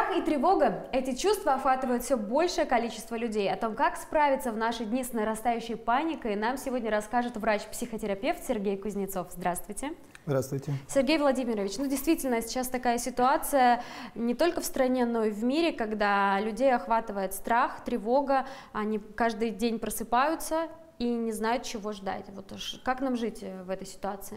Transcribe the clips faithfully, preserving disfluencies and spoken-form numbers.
Страх и тревога – эти чувства охватывают все большее количество людей. О том, как справиться в наши дни с нарастающей паникой, нам сегодня расскажет врач-психотерапевт Сергей Кузнецов. Здравствуйте. Здравствуйте. Сергей Владимирович, ну действительно, сейчас такая ситуация не только в стране, но и в мире, когда людей охватывает страх, тревога, они каждый день просыпаются и не знают, чего ждать. Вот как нам жить в этой ситуации?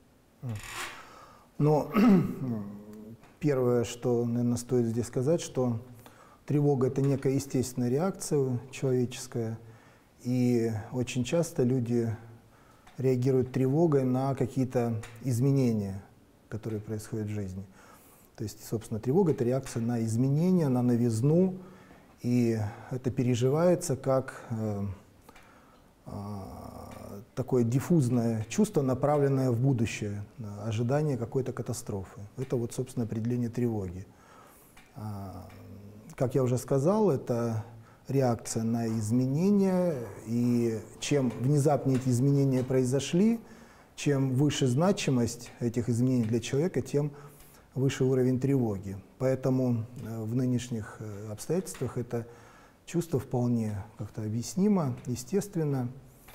Ну, первое, что, наверное, стоит здесь сказать, что тревога – это некая естественная реакция человеческая, и очень часто люди реагируют тревогой на какие-то изменения, которые происходят в жизни. То есть, собственно, тревога – это реакция на изменения, на новизну, и это переживается как э, э, такое диффузное чувство, направленное в будущее, ожидание какой-то катастрофы. Это вот, собственно, определение тревоги. Как я уже сказал, это реакция на изменения, и чем внезапнее эти изменения произошли, чем выше значимость этих изменений для человека, тем выше уровень тревоги. Поэтому в нынешних обстоятельствах это чувство вполне как-то объяснимо, естественно.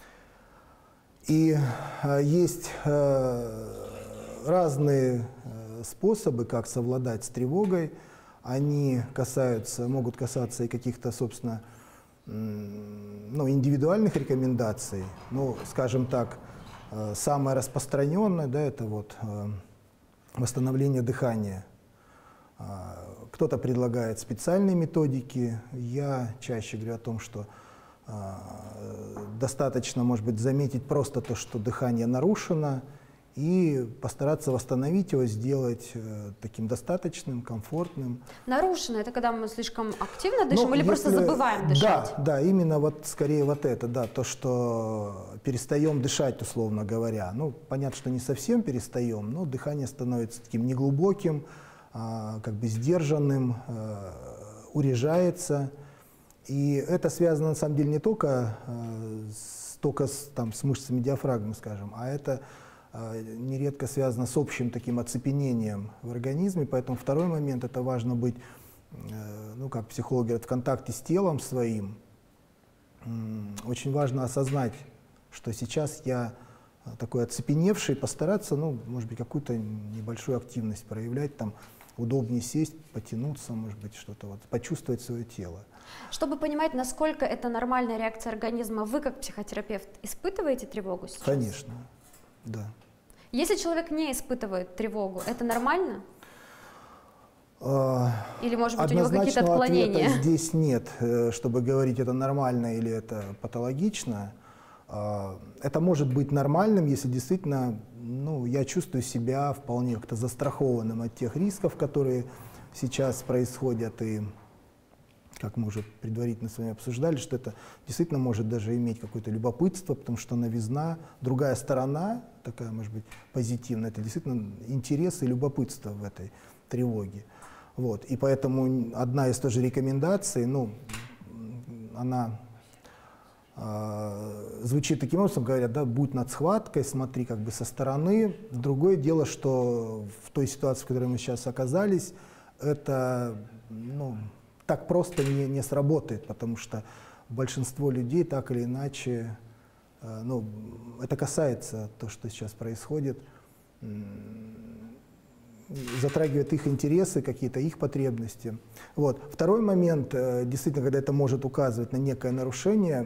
И э, есть э, разные э, способы, как совладать с тревогой. Они касаются, могут касаться и каких-то, собственно, ну, индивидуальных рекомендаций. Ну, скажем так, э, самое распространенное, да, это вот э, восстановление дыхания. Э, кто-то предлагает специальные методики. Я чаще говорю о том, что достаточно, может быть, заметить просто то, что дыхание нарушено, и постараться восстановить его, сделать э, таким достаточным, комфортным. Нарушено – это когда мы слишком активно дышим, ну, или если, просто забываем дышать? Да, да, именно вот скорее вот это, да, то, что перестаем дышать, условно говоря. Ну, понятно, что не совсем перестаем, но дыхание становится таким неглубоким, э, как бы сдержанным, э, урежается. И это связано, на самом деле, не только, э, с, только с, там, с мышцами диафрагмы, скажем, а это э, нередко связано с общим таким оцепенением в организме. Поэтому второй момент – это важно быть, э, ну, как психологи говорят, в контакте с телом своим. М-м, очень важно осознать, что сейчас я такой оцепеневший, постараться, ну, может быть, какую-то небольшую активность проявлять, там, удобнее сесть, потянуться, может быть, что-то вот, почувствовать свое тело. Чтобы понимать, насколько это нормальная реакция организма, вы как психотерапевт испытываете тревогу сейчас? Конечно, да. Если человек не испытывает тревогу, это нормально? А, или, может быть, у него какие-то отклонения? Ответа здесь нет, чтобы говорить, это нормально или это патологично. Это может быть нормальным, если действительно, ну, я чувствую себя вполне как-то застрахованным от тех рисков, которые сейчас происходят, и, как мы уже предварительно с вами обсуждали, что это действительно может даже иметь какое-то любопытство, потому что новизна, другая сторона, такая, может быть, позитивная, это действительно интерес и любопытство в этой тревоге. Вот. И поэтому одна из тоже рекомендаций, ну, она звучит таким образом, говорят, да, будь над схваткой, смотри как бы со стороны. Другое дело, что в той ситуации, в которой мы сейчас оказались, это, ну, так просто не, не сработает, потому что большинство людей так или иначе, ну, это касается того, что сейчас происходит, затрагивает их интересы, какие-то их потребности. Вот. Второй момент, действительно, когда это может указывать на некое нарушение,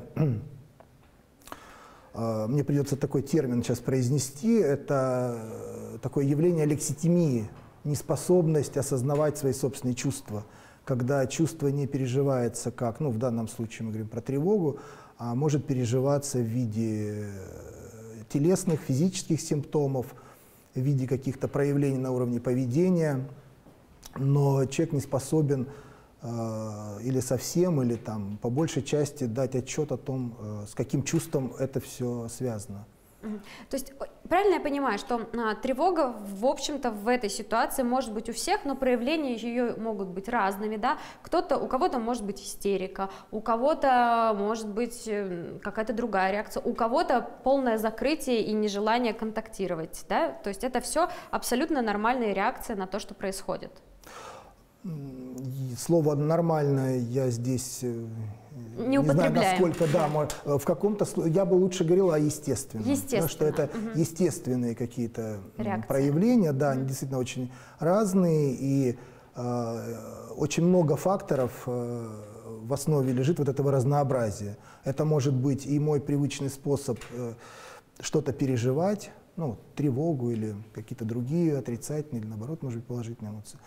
мне придется такой термин сейчас произнести, это такое явление лекситимии, неспособность осознавать свои собственные чувства, когда чувство не переживается как, ну, в данном случае мы говорим про тревогу, а может переживаться в виде телесных, физических симптомов, в виде каких-то проявлений на уровне поведения, но человек не способен э, или совсем, или там, по большей части дать отчет о том, э, с каким чувством это все связано. То есть, правильно я понимаю, что а, тревога, в общем-то, в этой ситуации может быть у всех, но проявления ее могут быть разными, да? Кто-то, у кого-то может быть истерика, у кого-то может быть какая-то другая реакция, у кого-то полное закрытие и нежелание контактировать, да? То есть это все абсолютно нормальные реакции на то, что происходит. Слово «нормально» я здесь не, не знаю, насколько, да, да. в каком-то, я бы лучше говорил о естественном. Естественно. Да, что это угу. естественные какие-то реакции. Проявления, да, угу. они действительно очень разные, и э, очень много факторов э, в основе лежит вот этого разнообразия. Это может быть и мой привычный способ э, что-то переживать, ну, тревогу или какие-то другие отрицательные, или наоборот, может быть, положительные эмоции.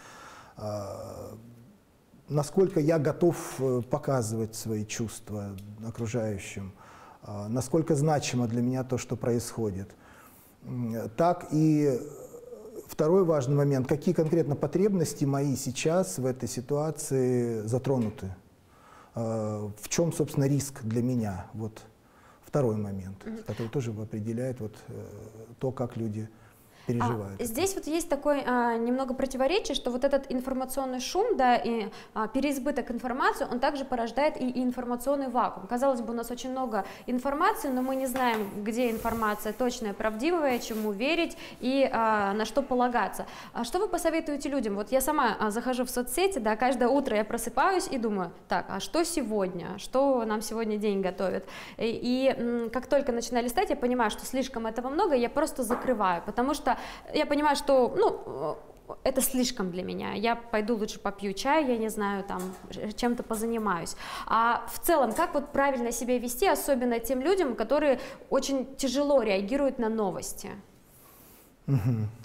Насколько я готов показывать свои чувства окружающим, насколько значимо для меня то, что происходит. Так и второй важный момент, какие конкретно потребности мои сейчас в этой ситуации затронуты, в чем, собственно, риск для меня. Вот второй момент, который тоже определяет вот то, как люди переживают. А, здесь вот есть такое а, немного противоречие, что вот этот информационный шум, да, и а, переизбыток информации, он также порождает и, и информационный вакуум. Казалось бы, у нас очень много информации, но мы не знаем, где информация точная, правдивая, чему верить и а, на что полагаться. А что вы посоветуете людям? Вот я сама а, захожу в соцсети, да, каждое утро я просыпаюсь и думаю, так, а что сегодня? Что нам сегодня день готовит? И, и м, как только начинаю листать, я понимаю, что слишком этого много, и я просто закрываю, потому что я понимаю, что, ну, это слишком для меня. Я пойду лучше попью чай, я не знаю, там, чем-то позанимаюсь. А в целом, как вот правильно себя вести, особенно тем людям, которые очень тяжело реагируют на новости? Угу.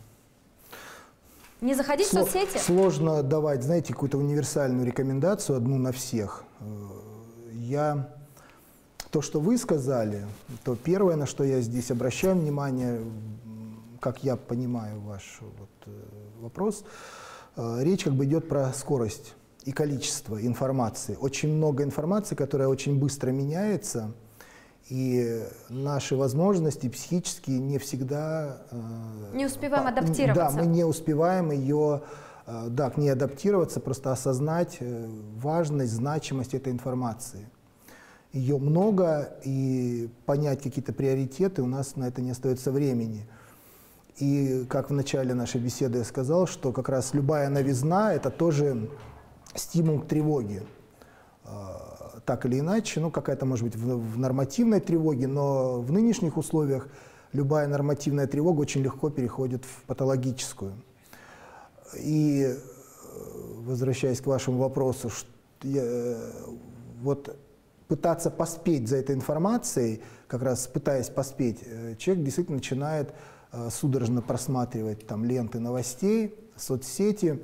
Не заходить Сло- в соцсети? Сложно давать, знаете, какую-то универсальную рекомендацию, одну на всех. Я... То, что вы сказали, то первое, на что я здесь обращаю внимание, как я понимаю ваш вот, вопрос, речь как бы идет про скорость и количество информации. Очень много информации, которая очень быстро меняется, и наши возможности психические не всегда... Не успеваем по, адаптироваться. Да, мы не успеваем ее, да, к ней адаптироваться, просто осознать важность, значимость этой информации. Ее много, и понять какие-то приоритеты у нас на это не остается времени. И как в начале нашей беседы я сказал, что как раз любая новизна – это тоже стимул к тревоге. Так или иначе, ну какая-то может быть в нормативной тревоге, но в нынешних условиях любая нормативная тревога очень легко переходит в патологическую. И возвращаясь к вашему вопросу, я, вот пытаться поспеть за этой информацией, как раз пытаясь поспеть, человек действительно начинает судорожно просматривать там ленты новостей, соцсети.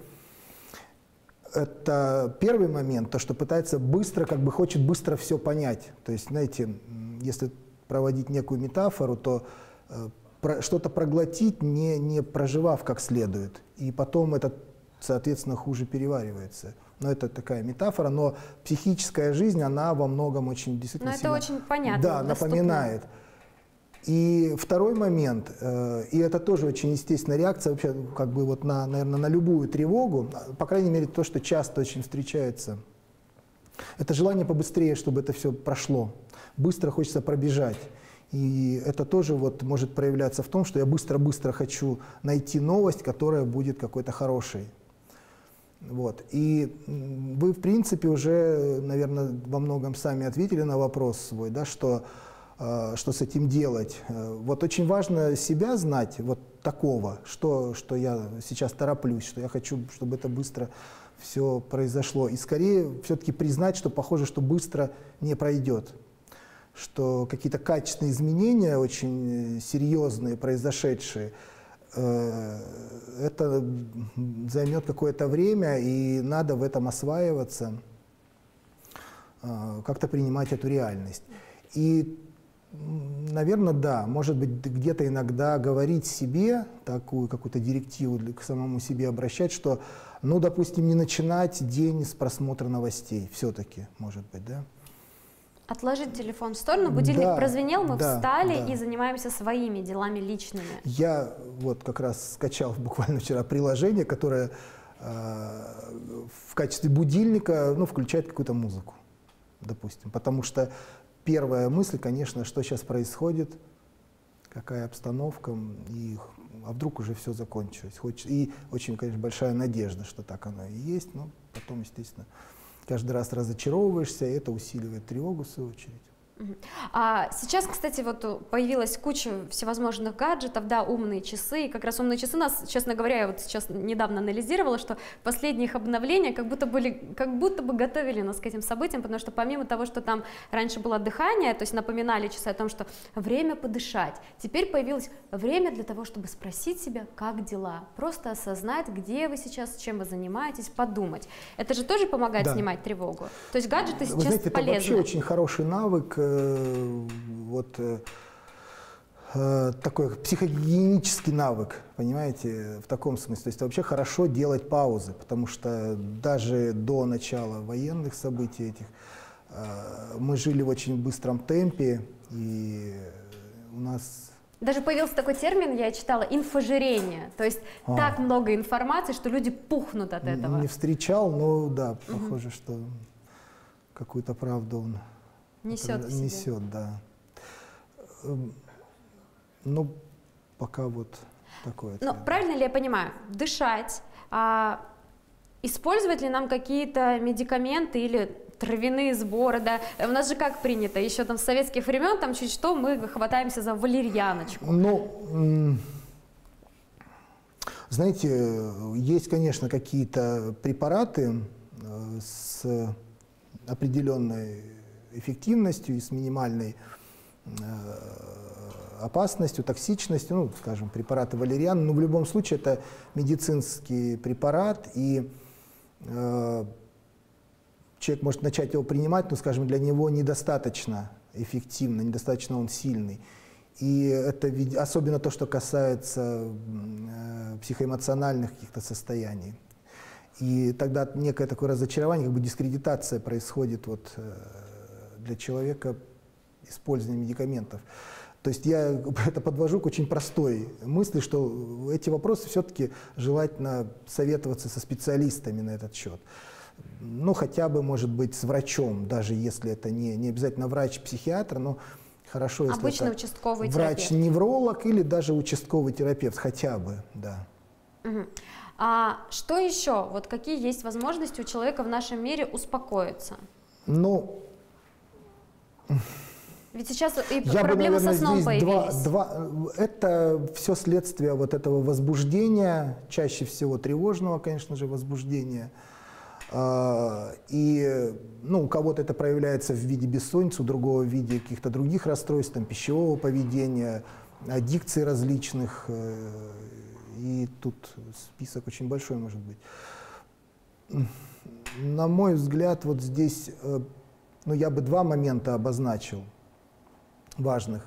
Это первый момент, то, что пытается быстро, как бы хочет быстро все понять. То есть, знаете, если проводить некую метафору, то э, про, что-то проглотить, не, не проживав как следует. И потом это, соответственно, хуже переваривается. Но это такая метафора, но психическая жизнь, она во многом очень действительно Но это сильно, очень понятно, да, напоминает. И второй момент, э, и это тоже очень естественная реакция вообще, как бы вот на, наверное, на любую тревогу, по крайней мере то, что часто очень встречается, это желание побыстрее, чтобы это все прошло. Быстро хочется пробежать. И это тоже вот может проявляться в том, что я быстро-быстро хочу найти новость, которая будет какой-то хорошей. Вот. И вы, в принципе, уже, наверное, во многом сами ответили на вопрос свой, да, что что с этим делать. Вот очень важно себя знать, вот такого, что, что я сейчас тороплюсь, что я хочу, чтобы это быстро все произошло. И скорее все-таки признать, что похоже, что быстро не пройдет, что какие-то качественные изменения, очень серьезные, произошедшие, это займет какое-то время, и надо в этом осваиваться, как-то принимать эту реальность. И наверное, да, может быть, где-то иногда говорить себе, такую какую-то директиву к самому себе обращать, что, ну, допустим, не начинать день с просмотра новостей, все-таки, может быть, да? Отложить телефон в сторону, будильник да, прозвенел, мы да, встали да. и занимаемся своими делами личными. Я вот как раз скачал буквально вчера приложение, которое э, в качестве будильника, ну, включает какую-то музыку, допустим, потому что первая мысль, конечно, что сейчас происходит, какая обстановка, и а вдруг уже все закончилось. Хочется, и очень, конечно, большая надежда, что так оно и есть, но потом, естественно, каждый раз разочаровываешься, и это усиливает тревогу, в свою очередь. А сейчас, кстати, вот появилась куча всевозможных гаджетов, да, умные часы, и как раз умные часы нас, честно говоря, я вот сейчас недавно анализировала, что последние их обновления как будто, были, как будто бы готовили нас к этим событиям, потому что помимо того, что там раньше было дыхание, то есть напоминали часы о том, что время подышать, теперь появилось время для того, чтобы спросить себя, как дела, просто осознать, где вы сейчас, чем вы занимаетесь, подумать. Это же тоже помогает да. снимать тревогу. То есть гаджеты сейчас вы знаете, полезны. Это вообще очень хороший навык, вот э, такой психогенический навык, понимаете, в таком смысле. То есть вообще хорошо делать паузы, потому что даже до начала военных событий этих э, мы жили в очень быстром темпе, и у нас... Даже появился такой термин, я читала, инфожирение. То есть а. так много информации, что люди пухнут от этого. Не встречал, но да, похоже, угу. что какую-то правду он... Несет в себе. Несет, да. Ну, пока вот такое. Ну, правильно ли я понимаю? Дышать, а, использовать ли нам какие-то медикаменты или травяные сборы, да? У нас же как принято, еще там с советских времен, там чуть что, мы хватаемся за валерьяночку. Ну, знаете, есть, конечно, какие-то препараты с определенной эффективностью и с минимальной э, опасностью, токсичностью, ну, скажем, препараты валерианы, но в любом случае это медицинский препарат, и э, человек может начать его принимать, но, скажем, для него недостаточно эффективно, недостаточно он сильный. И это особенно то, что касается э, психоэмоциональных каких-то состояний. И тогда некое такое разочарование, как бы дискредитация происходит вот, э, для человека использования медикаментов. То есть я это подвожу к очень простой мысли, что эти вопросы все-таки желательно советоваться со специалистами на этот счет. Ну, хотя бы, может быть, с врачом, даже если это не, не обязательно врач-психиатр, но хорошо, если обычно это участковый врач-невролог или даже участковый терапевт, хотя бы, да. Угу. А что еще? Вот какие есть возможности у человека в нашем мире успокоиться? Ну, ведь сейчас и я проблемы бы, наверное, со сном появились. Два, два, это все следствие вот этого возбуждения, чаще всего тревожного, конечно же, возбуждения. И ну, у кого-то это проявляется в виде бессонницы, у другого в виде каких-то других расстройств, там, пищевого поведения, аддикций различных. И тут список очень большой может быть. На мой взгляд, вот здесь ну, я бы два момента обозначил важных.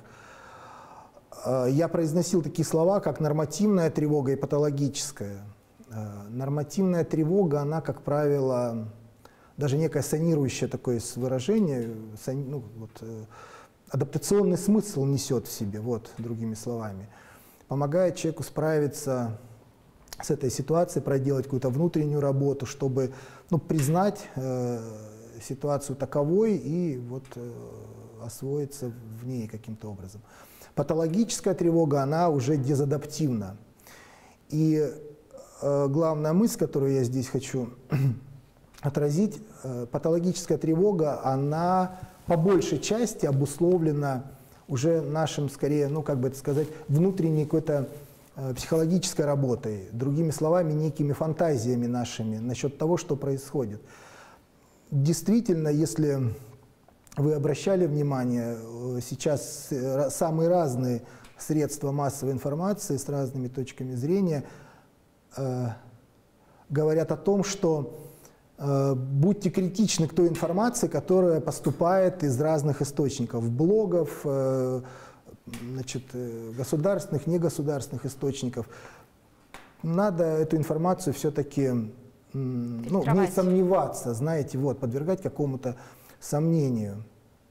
Я произносил такие слова, как нормативная тревога и патологическая. Нормативная тревога, она, как правило, даже некое санирующее такое выражение, сан, ну, вот, адаптационный смысл несет в себе, вот, другими словами. Помогает человеку справиться с этой ситуацией, проделать какую-то внутреннюю работу, чтобы ну, признать э, ситуацию таковой и вот, э, освоиться в ней каким-то образом. Патологическая тревога, она уже дезадаптивна. И э, главная мысль, которую я здесь хочу отразить, э, патологическая тревога, она по большей части обусловлена уже нашим, скорее, ну, как бы это сказать, внутренней какой-то э, психологической работой, другими словами, некими фантазиями нашими насчет того, что происходит. Действительно, если вы обращали внимание, сейчас самые разные средства массовой информации с разными точками зрения э, говорят о том, что э, будьте критичны к той информации, которая поступает из разных источников, блогов, э, значит, государственных, негосударственных источников. Надо эту информацию все-таки ну, в ней сомневаться, знаете, вот, подвергать какому-то сомнению.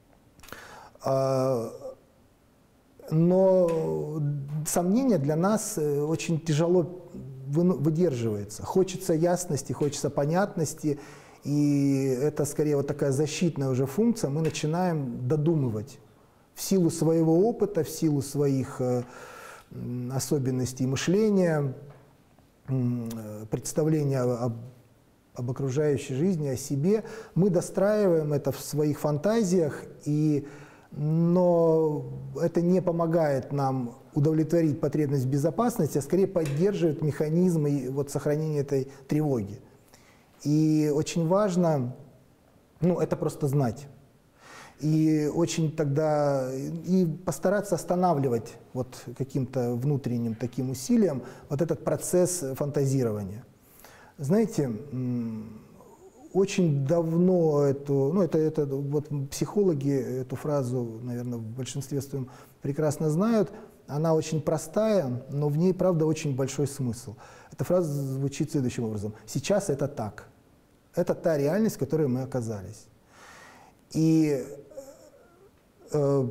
Но сомнение для нас очень тяжело выдерживается. Хочется ясности, хочется понятности, и это скорее вот такая защитная уже функция. Мы начинаем додумывать в силу своего опыта, в силу своих особенностей мышления, представления об, об окружающей жизни, о себе. Мы достраиваем это в своих фантазиях, и, но это не помогает нам удовлетворить потребность в безопасности, а скорее поддерживает механизмы вот, сохранения этой тревоги. И очень важно, ну, это просто знать. И очень тогда и постараться останавливать вот каким-то внутренним таким усилием вот этот процесс фантазирования. Знаете, очень давно эту, ну это, это вот психологи эту фразу, наверное, в большинстве своем прекрасно знают. Она очень простая, но в ней, правда, очень большой смысл. Эта фраза звучит следующим образом: сейчас это так. Это та реальность, в которой мы оказались. И э,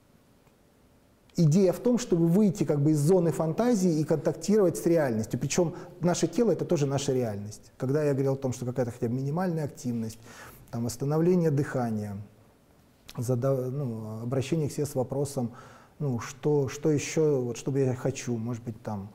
идея в том, чтобы выйти как бы из зоны фантазии и контактировать с реальностью. Причем наше тело — это тоже наша реальность. Когда я говорил о том, что какая-то хотя бы минимальная активность, там, восстановление дыхания, задав, ну, обращение к себе с вопросом, ну, что, что еще, вот, что бы я хочу, может быть, там...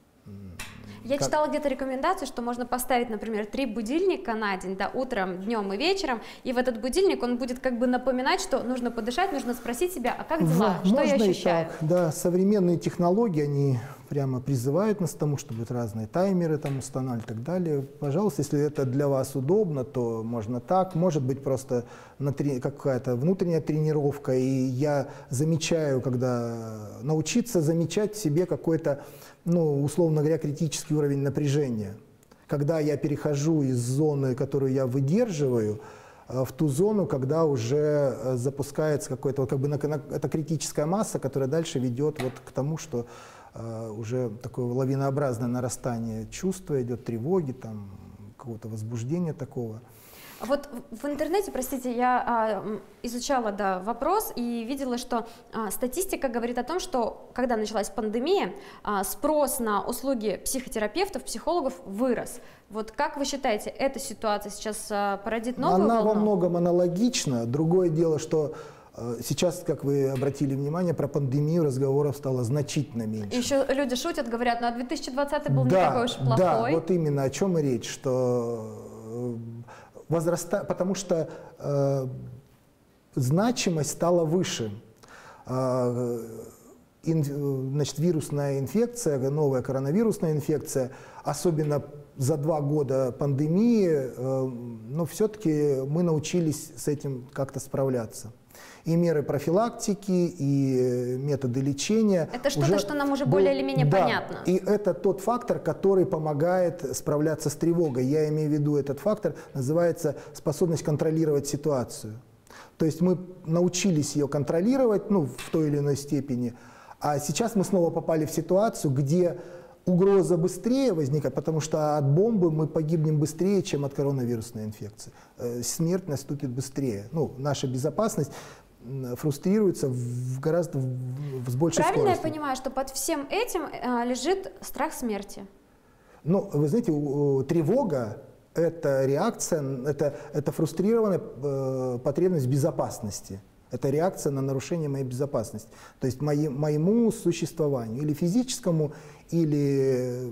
Я как... читала где-то рекомендацию, что можно поставить, например, три будильника на день, да, утром, днем и вечером, и в этот будильник он будет как бы напоминать, что нужно подышать, нужно спросить себя, а как дела, Да, что можно я ощущаю. И так, да, современные технологии, они прямо призывают нас к тому, чтобы разные таймеры там устанавливать и так далее. Пожалуйста, если это для вас удобно, то можно так. Может быть, просто какая-то внутренняя тренировка, и я замечаю, когда научиться замечать в себе какой-то, ну, условно говоря, критический уровень напряжения. Когда я перехожу из зоны, которую я выдерживаю, в ту зону, когда уже запускается какой-то, вот как бы, это критическая масса, которая дальше ведет вот к тому, что uh, уже такое лавинообразное нарастание чувства идет, тревоги, там, какого-то возбуждения такого. Вот в интернете, простите, я а, изучала, да, вопрос и видела, что а, статистика говорит о том, что когда началась пандемия, а, спрос на услуги психотерапевтов, психологов вырос. Вот как вы считаете, эта ситуация сейчас а, породит новую Она волну? во многом аналогична. Другое дело, что э, сейчас, как вы обратили внимание, про пандемию разговоров стало значительно меньше. Еще люди шутят, говорят, ну а две тысячи двадцатый был да, не такой уж плохой. Да, вот именно о чем и речь, что... Э, возраста, потому что э, значимость стала выше. Э, ин, значит, вирусная инфекция, новая коронавирусная инфекция, особенно за два года пандемии, э, но все-таки мы научились с этим как-то справляться. И меры профилактики, и методы лечения. Это что-то, что нам уже более был, или менее да, понятно. И это тот фактор, который помогает справляться с тревогой. Я имею в виду этот фактор, называется способность контролировать ситуацию. То есть мы научились ее контролировать, ну, в той или иной степени, а сейчас мы снова попали в ситуацию, где угроза быстрее возникает, потому что от бомбы мы погибнем быстрее, чем от коронавирусной инфекции. Смерть наступит быстрее. Ну, наша безопасность фрустрируется в гораздо в, с большей Правильно скоростью. Я понимаю, что под всем этим а, лежит страх смерти? Ну, вы знаете, у, у, тревога – это реакция, это, это фрустрированная э, потребность в безопасности. Это реакция на нарушение моей безопасности. То есть мои, моему существованию, или физическому, или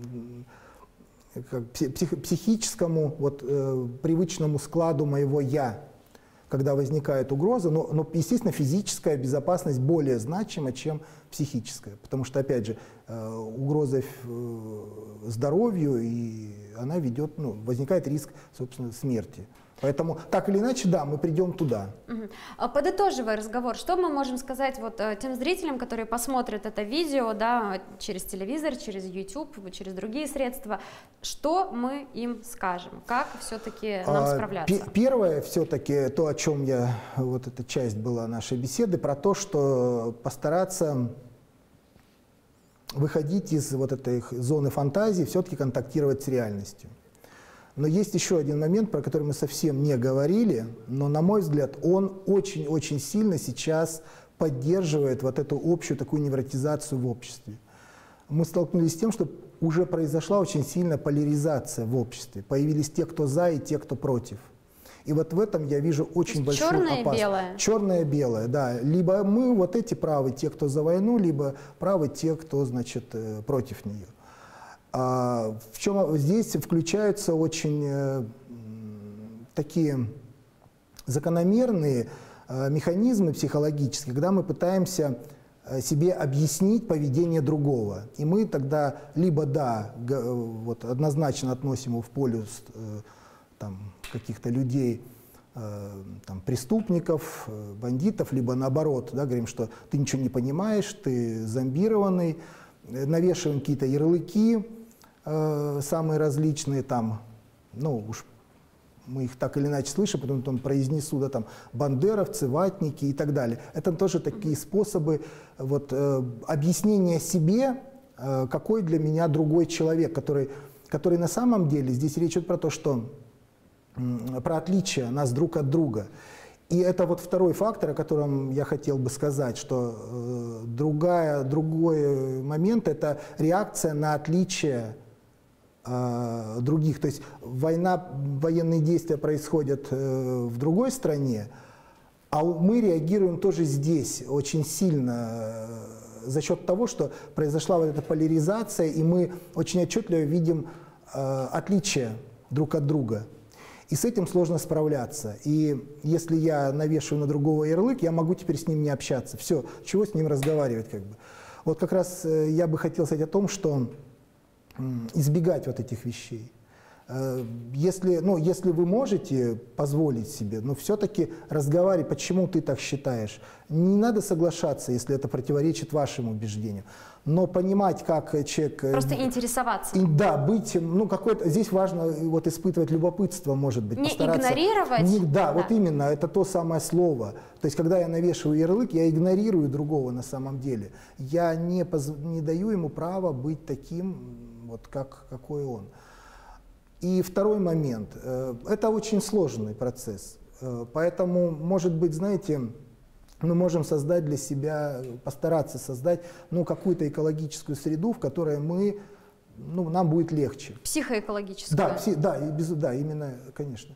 как, псих, психическому, вот, э, привычному складу моего «я», когда возникает угроза, но, но, естественно, физическая безопасность более значима, чем психическая, потому что, опять же, э, угроза э, здоровью, и она ведет, ну, возникает риск, собственно, смерти. Поэтому, так или иначе, да, мы придем туда. Угу. Подытоживая разговор, что мы можем сказать вот тем зрителям, которые посмотрят это видео, да, через телевизор, через YouTube, через другие средства, что мы им скажем, как все-таки нам справляться? Первое, все-таки то, о чем я, вот эта часть была нашей беседы, про то, что постараться выходить из вот этой зоны фантазии, все-таки контактировать с реальностью. Но есть еще один момент, про который мы совсем не говорили, но, на мой взгляд, он очень-очень сильно сейчас поддерживает вот эту общую такую невротизацию в обществе. Мы столкнулись с тем, что уже произошла очень сильная поляризация в обществе. Появились те, кто за, и те, кто против. И вот в этом я вижу очень большую черное опасность. И белое. Черное и белое, да. Либо мы вот эти правы, те, кто за войну, либо правы те, кто, значит, против нее. А в чем здесь включаются очень э, такие закономерные э, механизмы психологические, когда мы пытаемся себе объяснить поведение другого. И мы тогда либо, да, вот, однозначно относим его в полюс э, там, каких-то людей, э, там, преступников, э, бандитов, либо наоборот, да, говорим, что ты ничего не понимаешь, ты зомбированный, э, навешиваем какие-то ярлыки, э, самые различные, там, ну, уж мы их так или иначе слышим, потом, потом произнесу, да, там, бандеровцы, ватники и так далее. Это тоже такие способы вот, э, объяснения себе, э, какой для меня другой человек, который, который на самом деле, здесь речь идет про то, что э, про отличие нас друг от друга. И это вот второй фактор, о котором я хотел бы сказать, что э, другая, другой момент – это реакция на отличие других. То есть война, военные действия происходят э, в другой стране, а мы реагируем тоже здесь очень сильно э, за счет того, что произошла вот эта поляризация, и мы очень отчетливо видим э, отличия друг от друга. И с этим сложно справляться. И если я навешиваю на другого ярлык, я могу теперь с ним не общаться. Все, чего с ним разговаривать, как бы. Вот как раз э, я бы хотел сказать о том, что избегать вот этих вещей. Если, ну, если вы можете позволить себе, но все-таки разговаривать, почему ты так считаешь. Не надо соглашаться, если это противоречит вашим убеждениям, но понимать, как человек... Просто интересоваться. И, да, быть, ну, какой-то... Здесь важно вот испытывать любопытство, может быть, не постараться... игнорировать. Не, да, да, вот именно, это то самое слово. То есть, когда я навешиваю ярлык, я игнорирую другого на самом деле. Я не, поз... не даю ему права быть таким, вот как, какой он. И второй момент. Это очень сложный процесс. Поэтому, может быть, знаете, мы можем создать для себя, постараться создать, ну, какую-то экологическую среду, в которой мы, ну, нам будет легче. Психоэкологическую. Да, пси, да, и без, да, именно, конечно.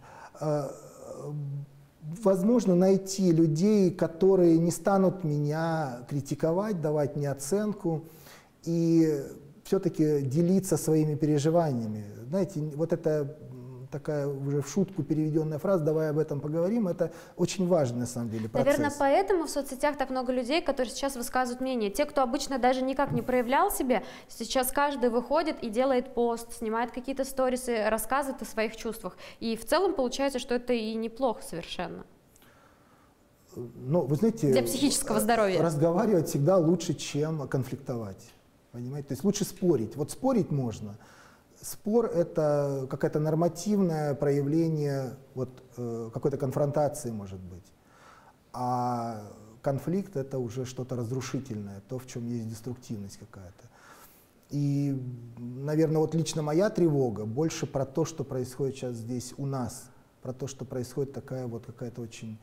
Возможно, найти людей, которые не станут меня критиковать, давать мне оценку, и все-таки делиться своими переживаниями. Знаете, вот это такая уже в шутку переведенная фраза, давай об этом поговорим, это очень важный на самом деле процесс. Наверное, поэтому в соцсетях так много людей, которые сейчас высказывают мнение. Те, кто обычно даже никак не проявлял себя, сейчас каждый выходит и делает пост, снимает какие-то сторисы, рассказывает о своих чувствах. И в целом получается, что это и неплохо совершенно. Ну, вы знаете, для психического здоровья. Разговаривать всегда лучше, чем конфликтовать. Понимаете? То есть лучше спорить. Вот спорить можно. Спор – это какое-то нормативное проявление вот, э, какой-то конфронтации, может быть. А конфликт – это уже что-то разрушительное, то, в чем есть деструктивность какая-то. И, наверное, вот лично моя тревога больше про то, что происходит сейчас здесь у нас, про то, что происходит такая вот какая-то очень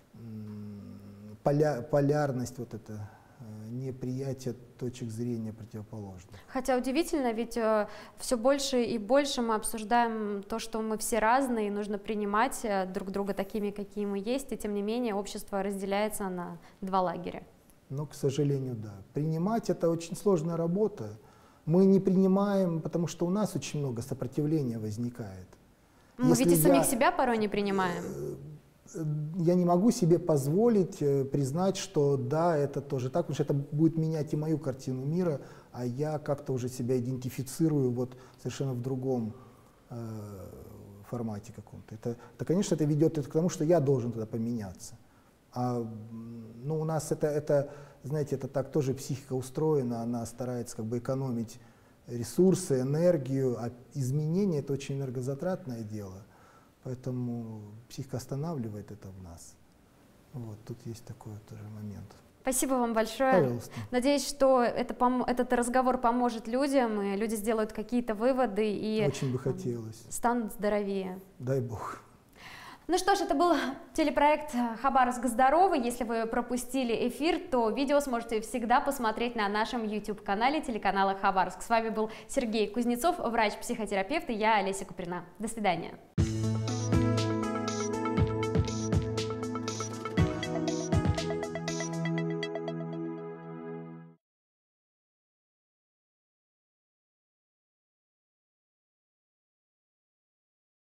поля, полярность вот эта. Неприятие точек зрения противоположных. Хотя удивительно, ведь э, все больше и больше мы обсуждаем то, что мы все разные, и нужно принимать э, друг друга такими, какие мы есть, и тем не менее общество разделяется на два лагеря. Ну, к сожалению, да. Принимать — это очень сложная работа. Мы не принимаем, потому что у нас очень много сопротивления возникает. Мы Если ведь и я... самих себя порой не принимаем. Я не могу себе позволить признать, что да, это тоже так, потому что это будет менять и мою картину мира, а я как-то уже себя идентифицирую вот совершенно в другом э, формате каком-то. Это, это, конечно, это ведет к тому, что я должен тогда поменяться. А ну, у нас это, это, знаете, это так тоже психика устроена, она старается как бы экономить ресурсы, энергию, а изменение — это очень энергозатратное дело. Поэтому психика останавливает это в нас. Вот, тут есть такой тоже момент. Спасибо вам большое. Пожалуйста. Надеюсь, что это пом- этот разговор поможет людям, и люди сделают какие-то выводы и Очень бы хотелось. станут здоровее. Дай Бог. Ну что ж, это был телепроект «Хабаровск здоровый». Если вы пропустили эфир, то видео сможете всегда посмотреть на нашем YouTube-канале телеканала «Хабаровск». С вами был Сергей Кузнецов, врач-психотерапевт, и я, Олеся Куприна. До свидания.